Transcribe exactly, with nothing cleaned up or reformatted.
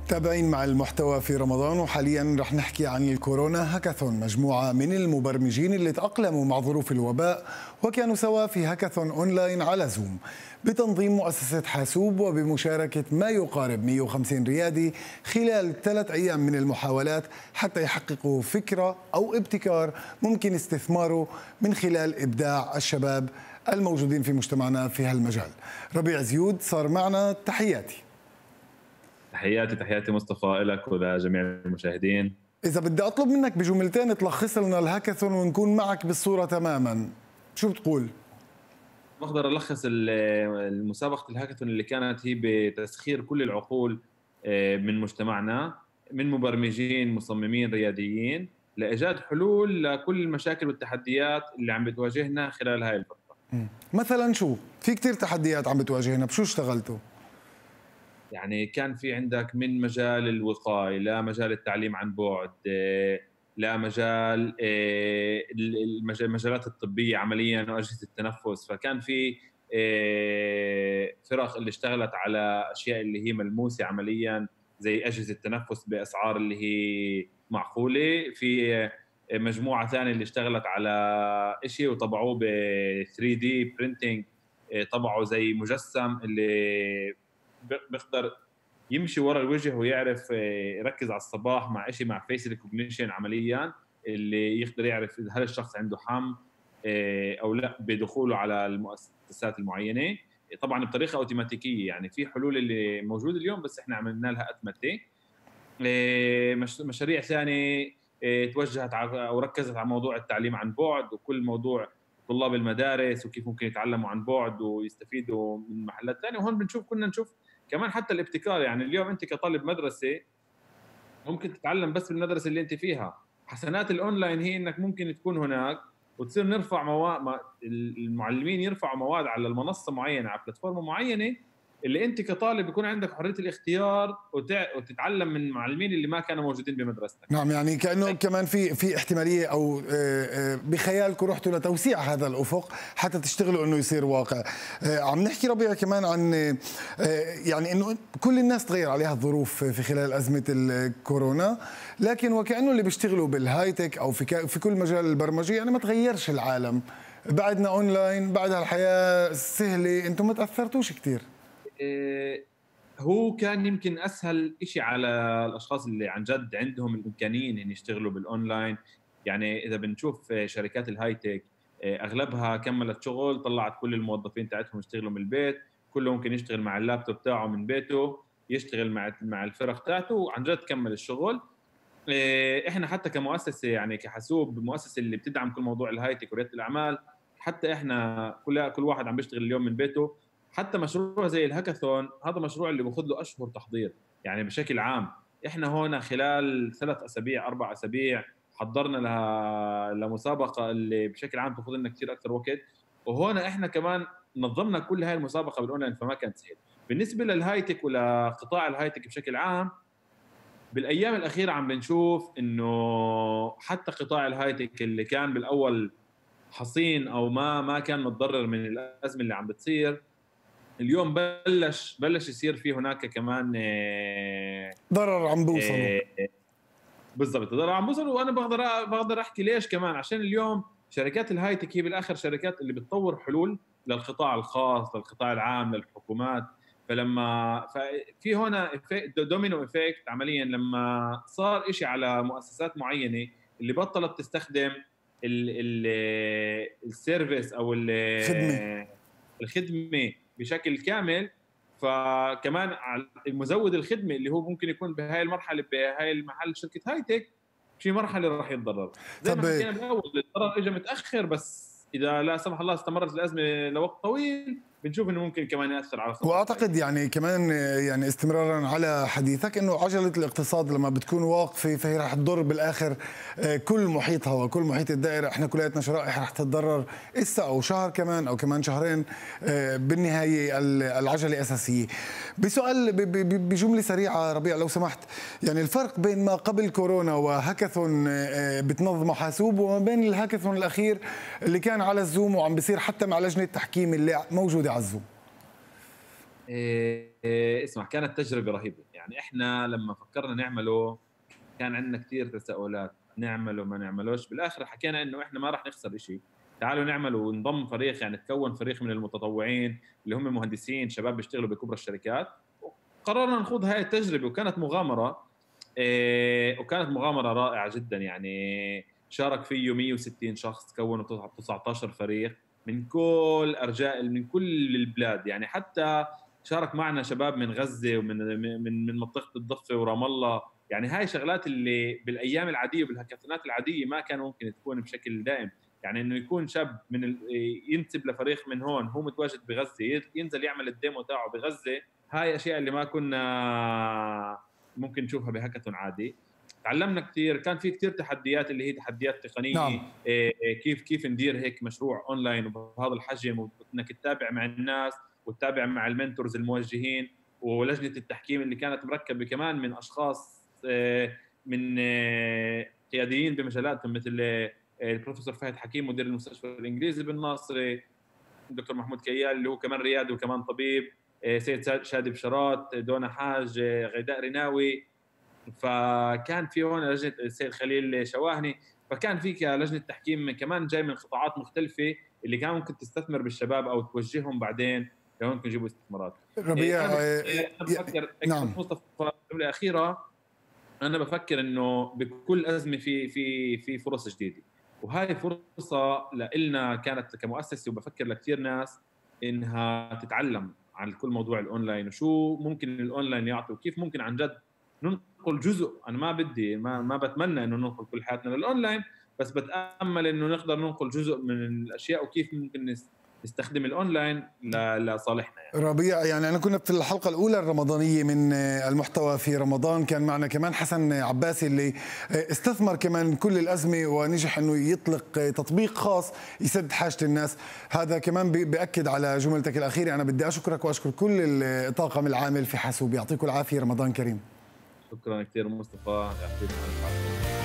تابعين مع المحتوى في رمضان، وحاليا رح نحكي عن الكورونا هاكاثون. مجموعة من المبرمجين اللي تأقلموا مع ظروف الوباء وكانوا سوا في هاكاثون أونلاين على زوم بتنظيم مؤسسة حاسوب وبمشاركة ما يقارب مئة وخمسين ريادي خلال ثلاث أيام من المحاولات حتى يحققوا فكرة أو ابتكار ممكن استثماره من خلال إبداع الشباب الموجودين في مجتمعنا في هالمجال. ربيع زيود صار معنا، تحياتي. تحياتي تحياتي مصطفى لك ولجميع المشاهدين. إذا بدي أطلب منك بجملتين تلخص لنا الهاكاثون ونكون معك بالصورة تماما، شو بتقول؟ بقدر ألخص المسابقة الهاكاثون اللي كانت هي بتسخير كل العقول من مجتمعنا، من مبرمجين مصممين رياديين، لإيجاد حلول لكل المشاكل والتحديات اللي عم بتواجهنا خلال هاي الفترة. مثلا شو؟ في كتير تحديات عم بتواجهنا، بشو اشتغلتوا؟ يعني كان في عندك من مجال الوقاية، لا مجال التعليم عن بعد، لا مجال المجالات الطبية عمليا وأجهزة التنفس. فكان في فرق اللي اشتغلت على أشياء اللي هي ملموسة عمليا زي أجهزة التنفس بأسعار اللي هي معقولة. في مجموعة ثانية اللي اشتغلت على شيء وطبعوه ب ثري دي printing، طبعوا زي مجسم اللي بيقدر يمشي ورا الوجه ويعرف يركز على الصباح مع شيء مع فيس ريكوجنيشن عمليا، اللي يقدر يعرف هل الشخص عنده حم او لا بدخوله على المؤسسات المعينه، طبعا بطريقه اوتوماتيكيه. يعني في حلول اللي موجوده اليوم بس احنا عملنا لها اتمته. مشاريع ثانيه توجهت او ركزت على موضوع التعليم عن بعد وكل موضوع طلاب المدارس وكيف ممكن يتعلموا عن بعد ويستفيدوا من محلات ثانيه. وهون بنشوف كنا نشوف كمان حتى الابتكار. يعني اليوم انت كطالب مدرسه ممكن تتعلم بس بالمدرسه اللي انت فيها. حسنات الاونلاين هي انك ممكن تكون هناك وتصير نرفع مواد، المعلمين يرفعوا مواد على المنصه معينه على بلاتفورم معينه اللي انت كطالب يكون عندك حريه الاختيار وتتعلم من معلمين اللي ما كانوا موجودين بمدرستك. نعم، يعني كانه كمان في في احتماليه او بخيالكم رحتوا لتوسيع هذا الافق حتى تشتغلوا انه يصير واقع. عم نحكي ربيع كمان عن يعني انه كل الناس تغير عليها الظروف في خلال ازمه الكورونا، لكن وكانه اللي بيشتغلوا بالهاي تك او في في كل مجال البرمجه يعني ما تغيرش العالم، بعدنا اونلاين، بعدها الحياه سهله، انتم ما تاثرتوش كثير. هو كان يمكن اسهل شيء على الاشخاص اللي عن جد عندهم الامكانيه ان يشتغلوا بالاونلاين. يعني اذا بنشوف شركات الهاي تك اغلبها كملت شغل، طلعت كل الموظفين تاعتهم يشتغلوا من البيت، كله ممكن يشتغل مع اللابتوب تاعه من بيته، يشتغل مع مع الفرق تاعته وعن جد كمل الشغل. احنا حتى كمؤسسه يعني كحاسوب المؤسسه اللي بتدعم كل موضوع الهاي تك ورياده الاعمال، حتى احنا كل كل واحد عم بيشتغل اليوم من بيته. حتى مشروع زي الهاكاثون هذا مشروع اللي بياخذ له اشهر تحضير. يعني بشكل عام احنا هون خلال ثلاث اسابيع اربع اسابيع حضرنا لها لمسابقه اللي بشكل عام تاخذ لنا كثير اكثر وقت، وهون احنا كمان نظمنا كل هاي المسابقه بالاونلاين فما كانت سهل. بالنسبه للهاي تك ولقطاع الهاي تك بشكل عام بالايام الاخيره عم بنشوف انه حتى قطاع الهاي تك اللي كان بالاول حصين او ما ما كان متضرر من الازمه اللي عم بتصير، اليوم بلش بلش يصير في هناك كمان ضرر عم بوصلوا. بالضبط، ضرر عم بوصلوا. وانا بقدر بقدر احكي ليش كمان، عشان اليوم شركات الهاي تك هي بالاخر شركات اللي بتطور حلول للقطاع الخاص، للقطاع العام، للحكومات. فلما في هنا دومينو افكت عمليا، لما صار شيء على مؤسسات معينه اللي بطلت تستخدم السيرفيس او الخدمه الخدمه بشكل كامل، فكمان المزود الخدمه اللي هو ممكن يكون بهاي المرحله بهاي المحل شركه هاي تك في مرحله راح يتضرر. زي ما حكينا بالاول الضرر اجى متاخر، بس اذا لا سمح الله استمرت الازمه لوقت طويل بنشوف انه ممكن كمان ياثر على خطر. واعتقد يعني كمان يعني استمرارا على حديثك انه عجله الاقتصاد لما بتكون واقفه فهي رح تضر بالاخر كل محيطها وكل محيط الدائره. احنا كلياتنا شرائح رح تتضرر اسا او شهر كمان او كمان شهرين، بالنهايه العجله اساسيه. بسؤال بجمله سريعه ربيع لو سمحت، يعني الفرق بين ما قبل كورونا وهاكاثون بتنظمه حاسوب وما بين الهاكاثون الاخير اللي كان على الزوم وعم بيصير حتى مع لجنه تحكيم اللي موجوده على الزوم. آآ اسمع، كانت تجربة رهيبة، يعني إحنا لمّا فكّرنا نعمله كان عندنا كتير تساؤلات، نعمله ما نعملوش، بالآخر حكينا إنه إحنا ما راح نخسر إشي، تعالوا نعمل ونضم فريق، يعني تكوّن فريق من المتطوعين اللي هم مهندسين شباب بيشتغلوا بكبرى الشركات، وقررنا نخوض هاي التجربة وكانت مغامرة. آآ وكانت مغامرة رائعة جدًا، يعني شارك فيه مية وستين شخص، كوّنوا تسع تسعتاشر فريق من كل أرجاء من كل البلاد، يعني حتى شارك معنا شباب من غزة ومن م من من منطقة الضفة ورام الله، يعني هاي شغلات اللي بالأيام العادية وبالهاكاثونات العادية ما كان ممكن تكون بشكل دائم، يعني إنه يكون شاب من ال ينسب لفريق من هون هو متواجد بغزة، ي ينزل يعمل الdemo تاعه بغزة، هاي أشياء اللي ما كنا ممكن نشوفها بهاكاثون عادي. تعلمنا كثير، كان في كثير تحديات اللي هي تحديات تقنيه، نعم. إيه، كيف كيف ندير هيك مشروع اونلاين وبهذا الحجم، وانك تتابع مع الناس وتتابع مع المنتورز الموجهين، ولجنه التحكيم اللي كانت مركبه كمان من اشخاص إيه، من إيه، قياديين بمجالاتهم، مثل إيه، البروفيسور فهد حكيم مدير المستشفى الانجليزي بالناصري، الدكتور محمود كيال اللي هو كمان ريادي وكمان طبيب، إيه، سيد شادي بشارات، دونا حاج، إيه، غيداء رناوي. فكان في هون لجنه السيد خليل شواهني، فكان في لجنه تحكيم كمان جاي من قطاعات مختلفه اللي كان ممكن تستثمر بالشباب او توجههم بعدين لو ممكن يجيبوا استثمارات. ربيع. إيه، انا آه، انا آه، بفكر نعم. مصطفى، جمله اخيره، انا بفكر انه بكل ازمه في في في فرص جديده، وهاي فرصه لنا كانت كمؤسسه، وبفكر لكثير ناس انها تتعلم عن كل موضوع الاونلاين وشو ممكن الاونلاين يعطي، وكيف ممكن عن جد ننقل جزء. انا ما بدي ما, ما بتمنى انه ننقل كل حياتنا للاونلاين، بس بتامل انه نقدر ننقل جزء من الاشياء، وكيف ممكن نستخدم الاونلاين لصالحنا يعني. ربيع، يعني أنا كنا في الحلقة الأولى الرمضانية من المحتوى في رمضان، كان معنا كمان حسن عباسي اللي استثمر كمان كل الأزمة ونجح أنه يطلق تطبيق خاص يسد حاجة الناس. هذا كمان بيأكد على جملتك الأخيرة. أنا بدي أشكرك وأشكر كل الطاقم العامل في حاسوب، يعطيكم العافية، رمضان كريم. شكرا كثير مصطفى، يعطيك العافية.